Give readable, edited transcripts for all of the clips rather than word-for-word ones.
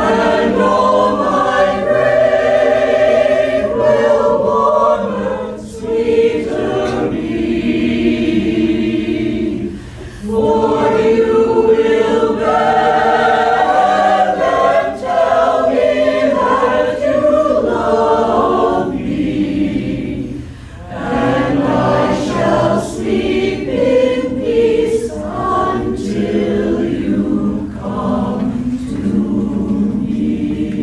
and all my grave will warm and sweeter be. For you will beg and tell me that you love me, and I shall sleep in peace until you come to me.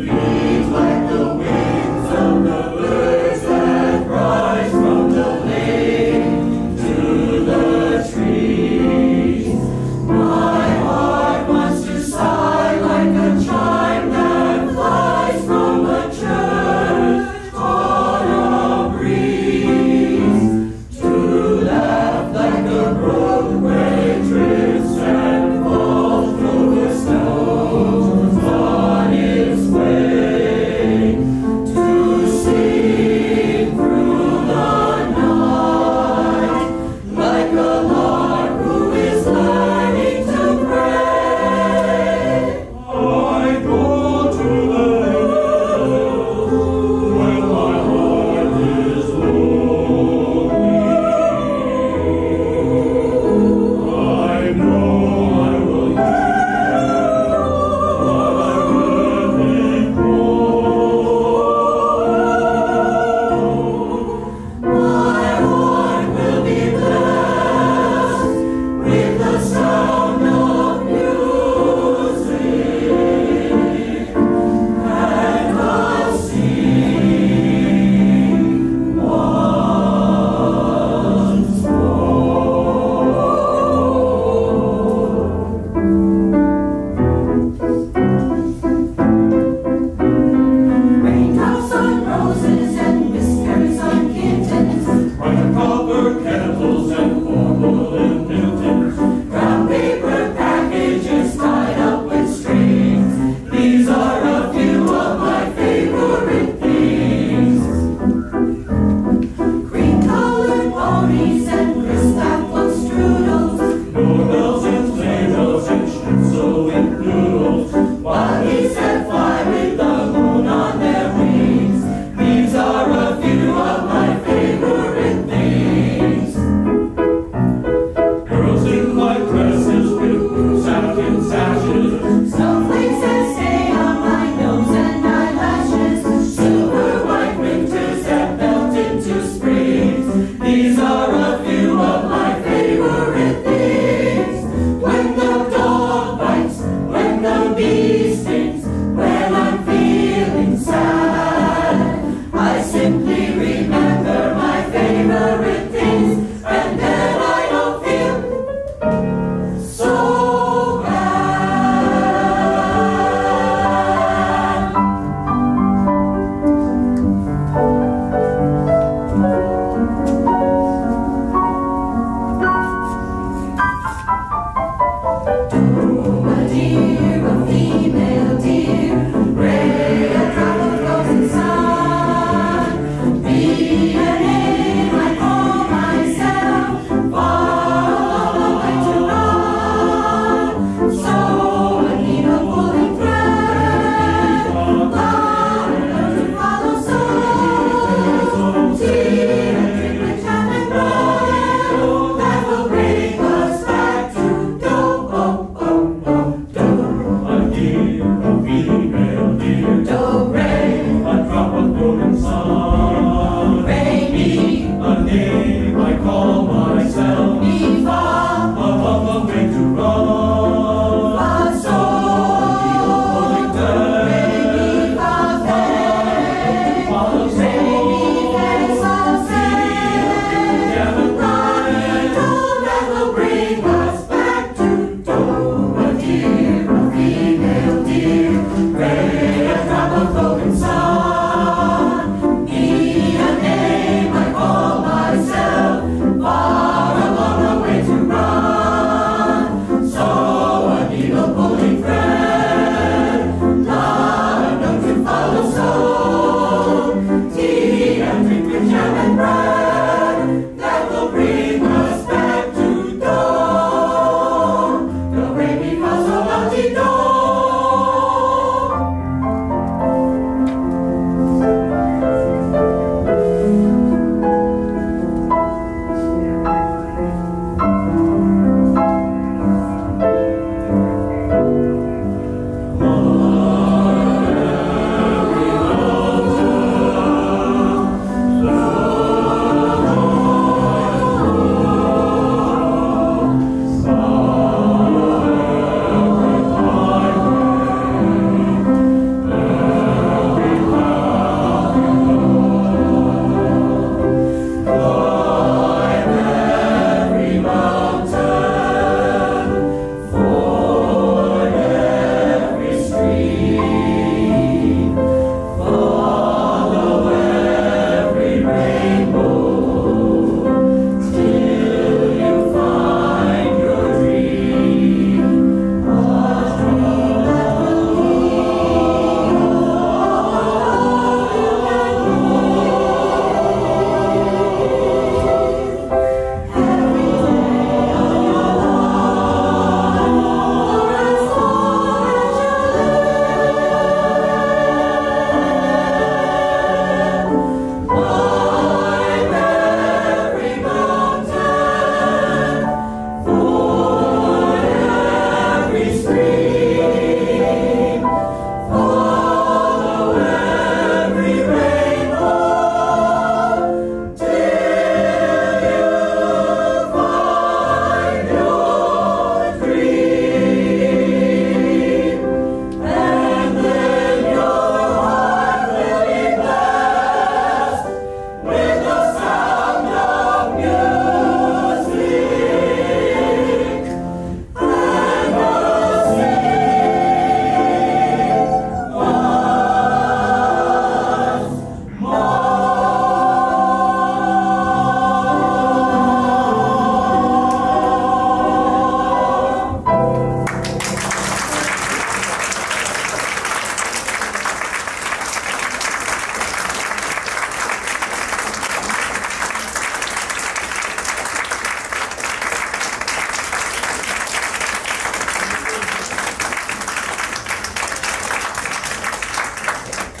beat like the wings of the birds that rise from the lake to the trees. My heart wants to sigh like a chime that flies from a church on a breeze, to laugh like a brook where it drifts and falls over stones on its way.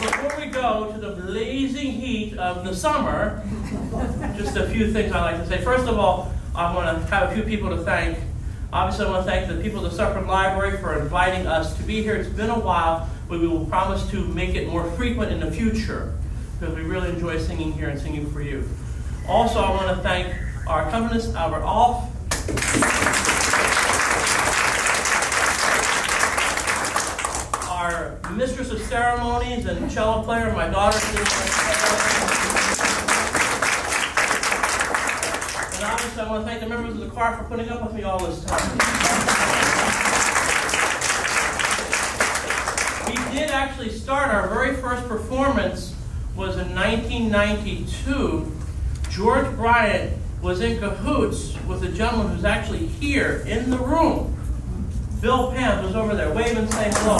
before we go to the blazing heat of the summer, just a few things I'd like to say. First of all, I want to have a few people to thank. Obviously, I want to thank the people of the Suffolk Library for inviting us to be here. It's been a while, but we will promise to make it more frequent in the future because we really enjoy singing here and singing for you. Also, I want to thank our accompanist, Albert Alf. Our mistress of ceremonies and cello player, my daughter. And obviously, I want to thank the members of the choir for putting up with me all this time. We did actually start, our very first performance was in 1992. George Bryant was in cahoots with a gentleman who's actually here in the room. Bill Pam was over there. Wave and say hello.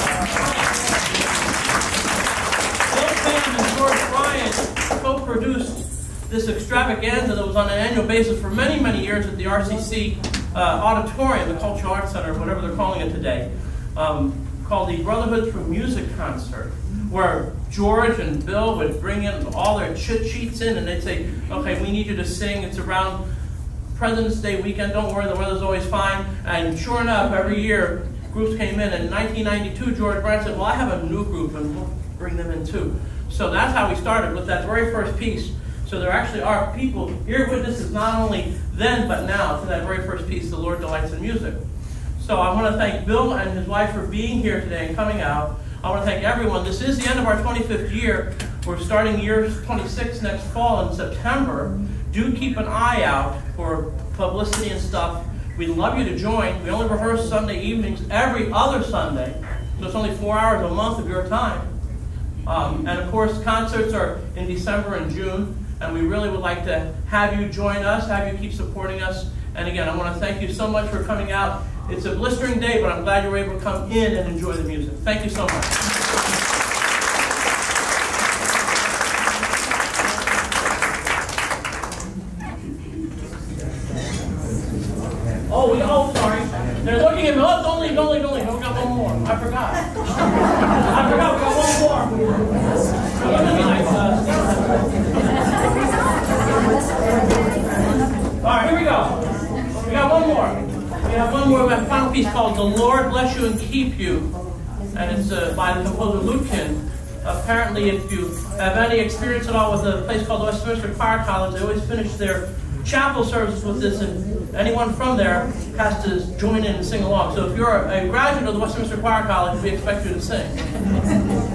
Bill Pam and George Bryant co-produced this extravaganza that was on an annual basis for many, many years at the RCCC auditorium, the Cultural Arts Center, whatever they're calling it today, called the Brotherhood Through Music Concert, where George and Bill would bring in all their chit sheets in and they'd say, okay, we need you to sing. It's around President's Day weekend. Don't worry, the weather's always fine. And sure enough, every year, groups came in. And in 1992, George Bryant said, well, I have a new group and we'll bring them in too. So that's how we started with that very first piece. So there actually are people, ear witnesses, not only then but now to that very first piece, The Lord Delights in Music. So I want to thank Bill and his wife for being here today and coming out. I want to thank everyone. This is the end of our 25th year. We're starting year 26 next fall in September. Do keep an eye out for publicity and stuff. We'd love you to join. We only rehearse Sunday evenings every other Sunday, so it's only 4 hours a month of your time. And of course, concerts are in December and June, and we really would like to have you join us, have you keep supporting us. And again, I want to thank you so much for coming out. It's a blistering day, but I'm glad you were able to come in and enjoy the music. Thank you so much. Oh, sorry. They're looking at me. Oh, don't leave. We got one more. I forgot. We got one more. All right, here we go. We got one more. We have one more. We have a final piece called The Lord Bless You and Keep You. And it's by the composer Lutkin. Apparently, if you have any experience at all with a place called the Westminster Choir College, they always finish their chapel services with this, and anyone from there has to join in and sing along. So if you're a graduate of the Westminster Choir College, we expect you to sing.